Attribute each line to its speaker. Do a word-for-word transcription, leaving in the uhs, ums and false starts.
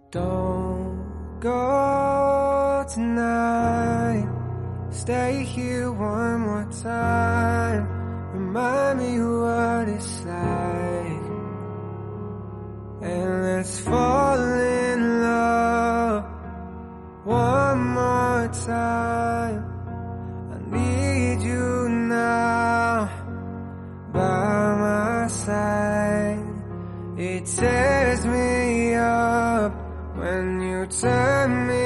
Speaker 1: Don't go tonight. Stay here one more time. Remind me what it's like. And let's fall in love one more time. I need you now by my side. It tears me up when you turn me